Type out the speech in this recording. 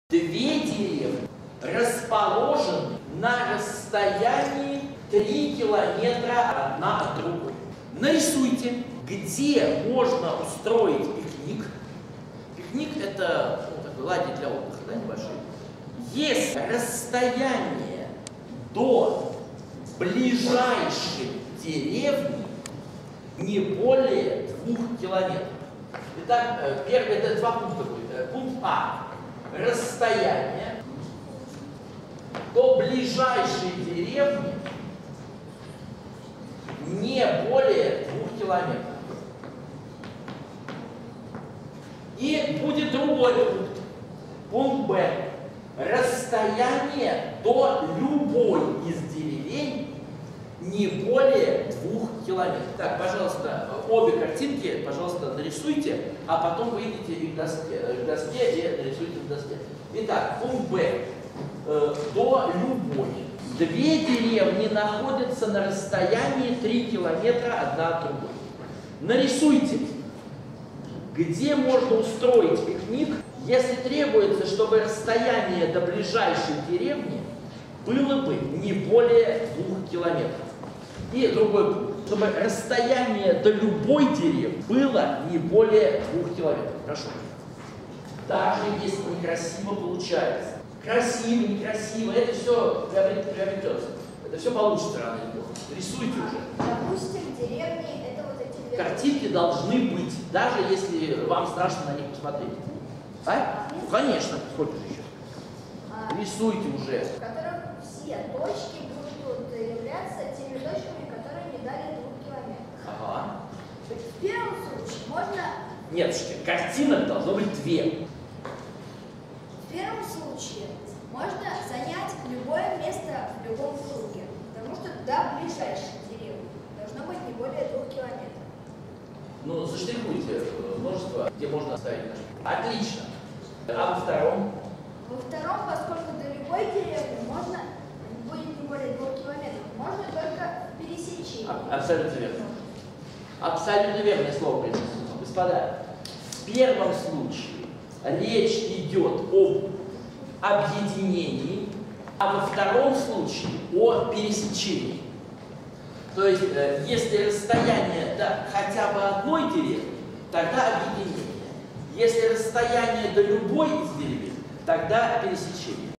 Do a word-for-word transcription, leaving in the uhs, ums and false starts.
Две деревни расположены на расстоянии три километра одна от другой. Нарисуйте, где можно устроить пикник. Пикник – это ну, такой лагерь для отдыха, да, небольшой. Если расстояние до ближайшей деревни не более двух километров. Итак, первый, это два пункта будет. Пункт А. Расстояние до ближайшей деревни не более двух километров. И будет другой пункт. Пункт Б. Расстояние до любой из деревень не более двух километров. Так, пожалуйста, обе картинки, пожалуйста, нарисуйте, а потом выйдите к доске, к доске и нарисуйте в доске. Итак, пункт Б. Э, до любой. Две деревни находятся на расстоянии три километра одна от другой. Нарисуйте, где можно устроить пикник, если требуется, чтобы расстояние до ближайшей деревни было бы не более двух километров. И другой пункт, чтобы расстояние до любой деревни было не более двух километров. Хорошо. Даже если некрасиво получается. Красиво, некрасиво, это все приобретется. Это все получится рано или поздно. Рисуйте уже. Допустим, деревни это вот эти... Картинки должны быть, даже если вам страшно на них посмотреть. А? Ну, конечно, сколько же еще? А, Рисуйте уже. В которых все точки будут являться теми точками, которые не дали двух километров. Ага. В первом случае можно... Нет, слушайте, картинок должно быть две. В первом случае можно занять любое место в любом круге, потому что до ближайшей деревни должно быть не более двух километров. Ну, заштрихуйте множество, где можно оставить наш. Отлично. А во втором? Во втором, поскольку до любой деревни можно будет не более двух километров, можно только пересечение. А, абсолютно верно. Абсолютно верное слово произнесено. Господа, в первом случае речь идет об объединении, а во втором случае о пересечении. То есть, э, если расстояние до хотя бы одной деревни, тогда объединение. Если расстояние до любой из деревень, тогда пересечение.